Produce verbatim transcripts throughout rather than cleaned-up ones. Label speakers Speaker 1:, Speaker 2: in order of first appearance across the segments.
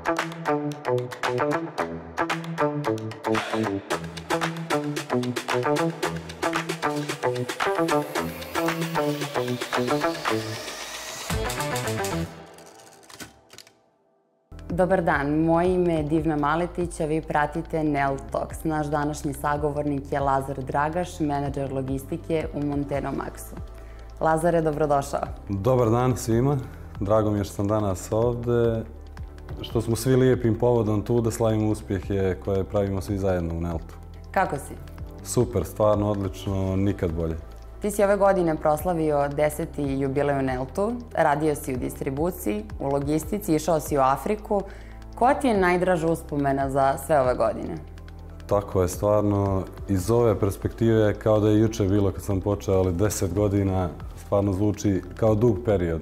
Speaker 1: Dobar dan, moje ime je Divna Maletić, a vi pratite Nel Talks. Naš današnji sagovornik je Lazar Dragaš, menadžer logistike u Monteno Maxu. Lazare, dobrodošao.
Speaker 2: Dobar dan svima, drago mi je što sam danas ovde, što smo svi lijepim povodom tu da slavimo uspjehe koje pravimo svi zajedno u Neltu.
Speaker 1: Kako si?
Speaker 2: Super, stvarno odlično, nikad bolje.
Speaker 1: Ti si ove godine proslavio deseti jubilej u Neltu, radio si u distribuciji, u logistici, išao si u Afriku. Koja ti je najdraža uspomena za sve ove godine?
Speaker 2: Tako je, stvarno, iz ove perspektive kao da je juče bilo kad sam počeo, ali deset godina stvarno zvuči kao dug period.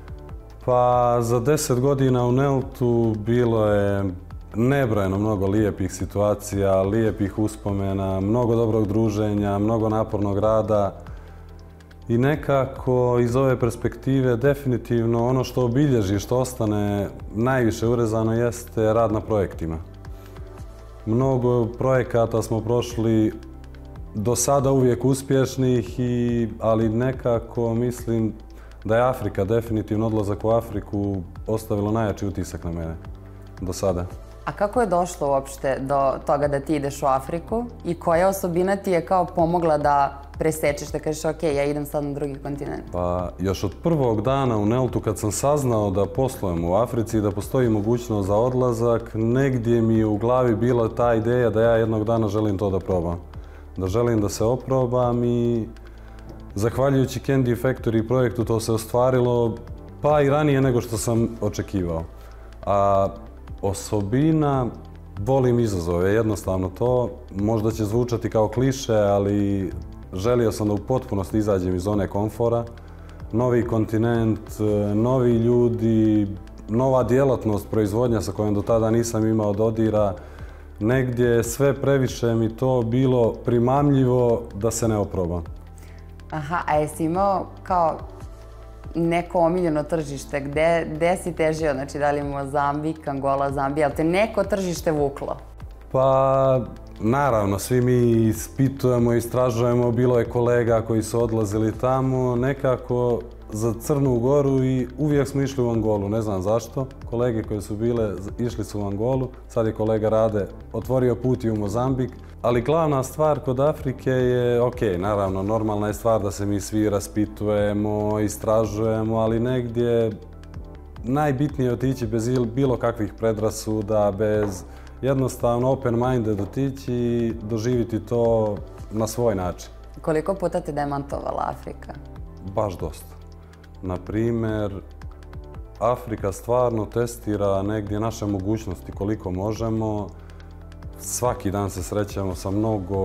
Speaker 2: Pa za deset godina u Neltu bilo je nebrojeno mnogo lijepih situacija, lijepih uspomena, mnogo dobrog druženja, mnogo napornog rada. I nekako iz ove perspektive definitivno ono što obilježi, što ostane najviše urezano jeste rad na projektima. Mnogo projekata smo prošli do sada uvijek uspješnih, i, ali nekako mislim da je Afrika, definitivno odlazak u Afriku, ostavilo najjači utisak na mene do sada.
Speaker 1: A kako je došlo uopšte do toga da ti ideš u Afriku i koja osobina ti je kao pomogla da presečeš, da kažeš ok, ja idem sad na drugi kontinent?
Speaker 2: Pa još od prvog dana u Neltu kad sam saznao da poslujem u Africi i da postoji mogućnost za odlazak, negdje mi je u glavi bila ta ideja da ja jednog dana želim to da probam. Da želim da se oprobam, i zahvaljujući Candy Factory projektu to se ostvarilo pa i ranije nego što sam očekivao. A osobina, volim izazove, jednostavno to. Možda će zvučati kao kliše, ali želio sam da u potpunosti izađem iz zone komfora. Novi kontinent, novi ljudi, nova djelatnost, proizvodnja sa kojom do tada nisam imao dodira. Negdje sve previše mi to bilo primamljivo da se ne oprobam.
Speaker 1: Aha, a jesi imao kao neko omiljeno tržište, gde si težio, znači da li Mozambik, Angola, Zambija, ali te neko tržište vuklo?
Speaker 2: Pa, naravno, svi mi ispitujemo, istražujemo, bilo je kolega koji su odlazili tamo, nekako za Crnu Goru, i uvijek smo išli u Angolu, ne znam zašto. Kolege koje su bile, išli su u Angolu, sad je kolega Rade otvorio put i u Mozambik. Ali glavna stvar kod Afrike je, ok, naravno, normalna je stvar da se mi svi raspitujemo, istražujemo, ali negdje najbitnije je otići bez bilo kakvih predrasuda, bez jednostavno open-minded otići i doživjeti to na svoj način.
Speaker 1: Koliko puta te demantovala Afrika?
Speaker 2: Baš dosta. Naprimjer, Afrika stvarno testira negdje naše mogućnosti koliko možemo. Svaki dan se srećemo sa mnogo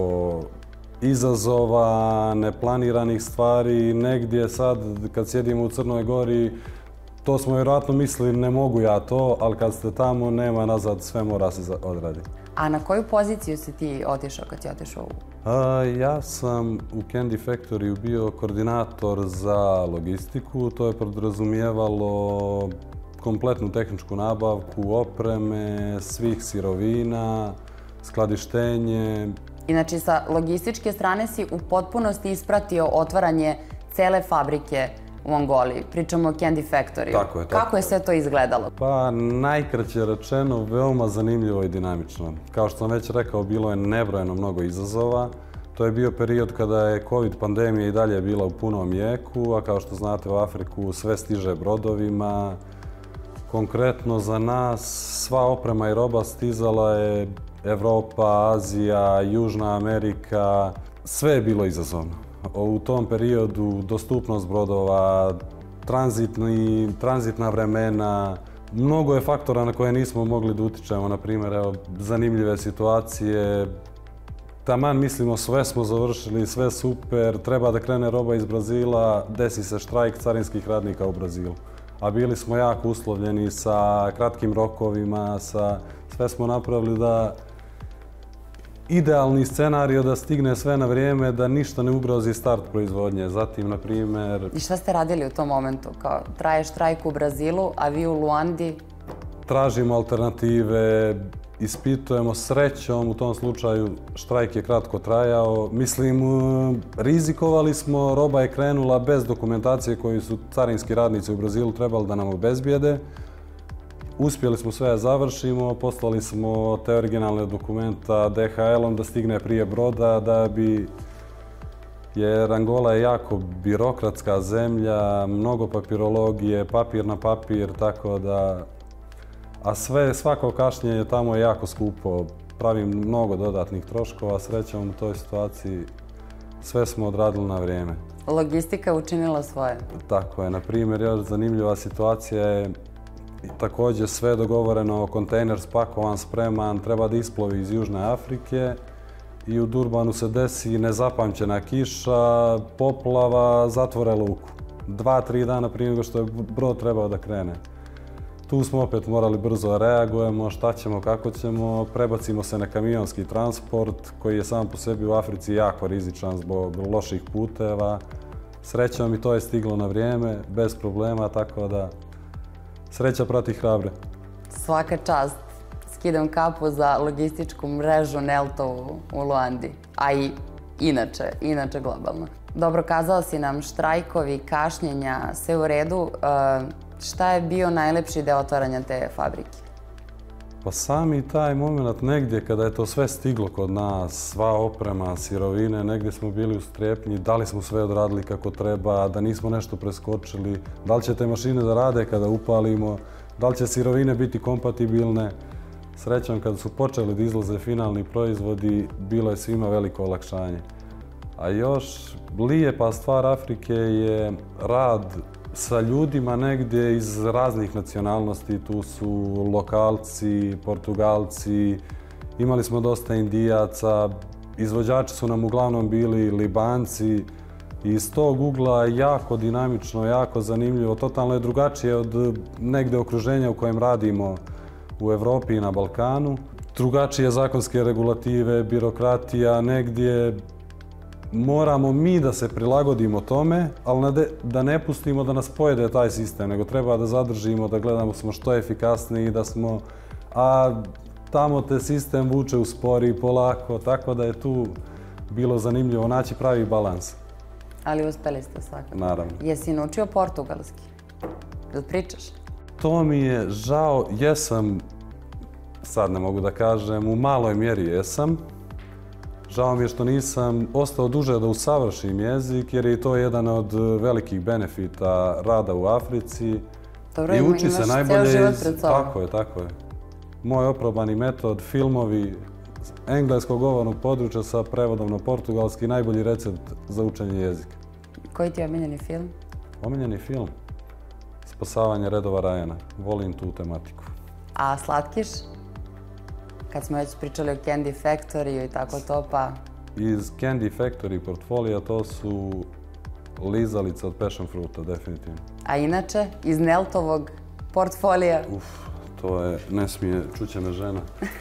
Speaker 2: izazova, neplaniranih stvari. Negdje sad, kad sjedimo u Crnoj Gori, to smo vjerojatno mislili ne mogu ja to, ali kad ste tamo nema nazad, sve mora se odraditi.
Speaker 1: A na koju poziciju si ti otišao kad si otišao u?
Speaker 2: Ja sam u Candy Factory bio koordinator za logistiku. To je podrazumijevalo kompletnu tehničku nabavku, opreme, svih sirovina, skladištenje.
Speaker 1: Inači, sa logističke strane si u potpunosti ispratio otvaranje cele fabrike u Angoli. Pričamo o Candy Factory.
Speaker 2: Tako je.
Speaker 1: Kako je sve to izgledalo?
Speaker 2: Pa, najkraće rečeno, veoma zanimljivo i dinamično. Kao što sam već rekao, bilo je nebrojeno mnogo izazova. To je bio period kada je COVID pandemija i dalje bila u punom jeku, a kao što znate u Afriku sve stiže brodovima. Konkretno za nas sva oprema i roba stizala je Evropa, Azija, Južna Amerika. Sve je bilo izazovno. U tom periodu dostupnost brodova, tranzitna vremena, mnogo je faktora na koje nismo mogli da utičemo. Na primjer, evo, zanimljive situacije. Taman mislimo sve smo završili, sve super, treba da krene roba iz Brazila, desi se štrajk carinskih radnika u Brazilu. A bili smo jako uslovljeni sa kratkim rokovima, sa, sve smo napravili da idealni scenario da stigne sve na vrijeme, da ništa ne ugrozi start proizvodnje. Zatim, na primjer...
Speaker 1: I šta ste radili u tom momentu? Kao, traje štrajk u Brazilu, a vi u Luandi?
Speaker 2: tražimo alternative, ispitujemo srećom, u tom slučaju štrajk je kratko trajao. Mislim, rizikovali smo, roba je krenula bez dokumentacije koju su carinski radnici u Brazilu trebali da nam obezbijede. Uspjeli smo sve da završimo, poslali smo te originalne dokumenta D H L-om da stigne prije broda, da bi, jer Angola je jako birokratska zemlja, mnogo papirologije, papir na papir, tako da, a sve, svako kašnjenje tamo je jako skupo, pravi mnogo dodatnih troškova, srećom u toj situaciji sve smo odradili na vrijeme.
Speaker 1: Logistika je učinila svoje.
Speaker 2: Tako je, na primjer, još zanimljiva situacija je također sve dogovoreno, kontejner spakovan, spreman, treba da isplovi iz Južne Afrike i u Durbanu se desi nezapamćena kiša, poplava, zatvore luku. Dva, tri dana prije nego što je brod trebao da krene. Tu smo opet morali brzo reagujemo, šta ćemo, kako ćemo, prebacimo se na kamionski transport koji je sam po sebi u Africi jako rizičan zbog loših puteva. Srećom i to je stiglo na vrijeme, bez problema, tako da sreća prati hrabre.
Speaker 1: Svaka čast. Skidam kapu za logističku mrežu Neltovu u Luandi, a i inače, inače globalno. Dobro, kazao si nam štrajkovi, kašnjenja, sve u redu. Šta je bio najlepši deo otvaranja te fabrike?
Speaker 2: Pa sami taj moment negdje kada je to sve stiglo kod nas, sva oprema, sirovine, negdje smo bili u strepnji, da li smo sve odradili kako treba, da nismo nešto preskočili, da li će te mašine da rade kada upalimo, da li će sirovine biti kompatibilne. Srećom, kada su počeli da izlaze finalni proizvodi, bilo je svima veliko olakšanje. A još lijepa stvar Afrike je rad sa ljudima negdje iz raznih nacionalnosti. Tu su lokalci, Portugalci, imali smo dosta Indijaca, izvođači su nam uglavnom bili Libanci. I iz tog ugla jako dinamično, jako zanimljivo, totalno je drugačije od negdje okruženja u kojem radimo u Evropi i na Balkanu. Drugačije zakonske regulative, birokratija, negdje moramo mi da se prilagodimo tome, ali da ne pustimo da nas pojede taj sistem, nego treba da zadržimo, da gledamo smo što efikasniji, da smo, a tamo te sistem vuče uspori, polako, tako da je tu bilo zanimljivo naći pravi balans.
Speaker 1: Ali uspeli ste svakako.
Speaker 2: Naravno.
Speaker 1: Jesi naučio portugalski? Da pričaš?
Speaker 2: To mi je žao, jesam, sad ne mogu da kažem, u maloj mjeri jesam. Žao mi je što nisam ostao duže da usavršim jezik, jer je to jedan od velikih benefita rada u Africi.
Speaker 1: Dobro, imaš cijel život pred sobom.
Speaker 2: Tako je, tako je. Moj oprobani metod, filmovi engleskog govornog područja sa prevodom na portugalski, najbolji recept za učenje jezika.
Speaker 1: Koji ti je omiljeni film?
Speaker 2: Omiljeni film? Spasavanje redova Ryana. Volim tu tematiku.
Speaker 1: A slatkiš? Kad smo već pričali o Candy Factory i tako to, pa...
Speaker 2: Iz Candy Factory portfolija to su lizalice od passion fruta, definitivno.
Speaker 1: A inače, iz Neltovog portfolija?
Speaker 2: Uf, to je, ne smije, čuće me žena.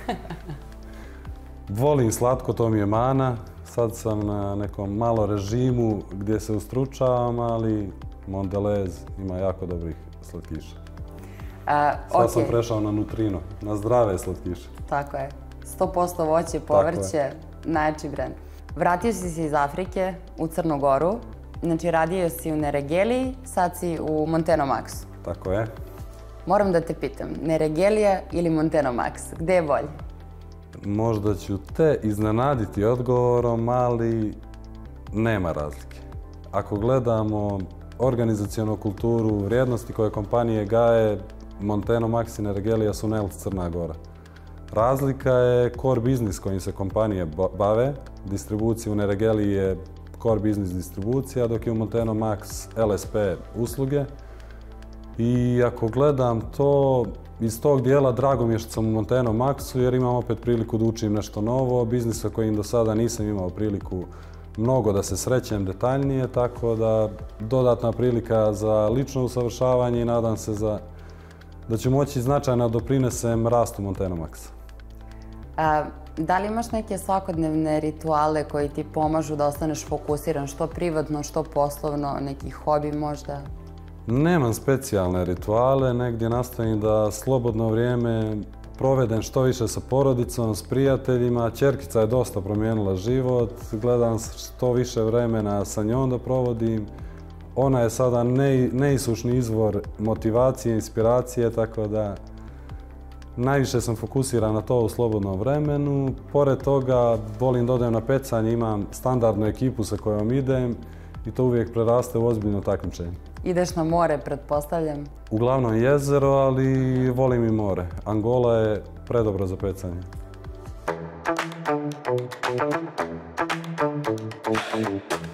Speaker 2: Volim slatko, to mi je mana. Sad sam na nekom malo režimu gdje se ustručavam, ali Mondelez ima jako dobrih slatkiša. Sad sam prešao na Nutrino, na zdrave slatkiše.
Speaker 1: Tako je. sto posto voće, povrće, najjači brend. Vratio si se iz Afrike u Crnu Goru. Znači, radio si u Neregeliji, sad si u Monteno Maxu.
Speaker 2: Tako je.
Speaker 1: Moram da te pitam, Neregelija ili Monteno Max, gdje je bolje?
Speaker 2: Možda ću te iznenaditi odgovorom, ali nema razlike. Ako gledamo organizacionu kulturu, vrijednosti koje kompanije gaje, Monteno Max i Neregelija su Nelt Crna Gora. Razlika je core biznis kojim se kompanije bave. Distribucija u Neregeliji je core biznis distribucija, dok je u Monteno Max L S P usluge. I ako gledam to, iz tog dijela drago mi je što sam u Monteno Maxu, jer imam opet priliku da učim nešto novo, biznisa kojim do sada nisam imao priliku mnogo da se srećem detaljnije, tako da dodatna prilika za lično usavršavanje i nadam se za, da ću moći značajno doprinesem rastu Monteno Maxa.
Speaker 1: A, da li imaš neke svakodnevne rituale koji ti pomažu da ostaneš fokusiran, što privatno, što poslovno, neki hobi možda?
Speaker 2: Nemam specijalne rituale, negdje nastojim da slobodno vrijeme provedem što više sa porodicom, s prijateljima. Ćerkica je dosta promijenila život, gledam što više vremena sa njom da provodim. Ona je sada neisušni izvor motivacije, inspiracije, tako da najviše sam fokusiran na to u slobodnom vremenu. Pored toga volim da odem na pecanje, imam standardnu ekipu sa kojom idem i to uvijek preraste u ozbiljno takmičenje.
Speaker 1: Ideš na more, pretpostavljam?
Speaker 2: Uglavnom jezero, ali volim i more. Angola je predobra za pecanje.
Speaker 3: Thank you.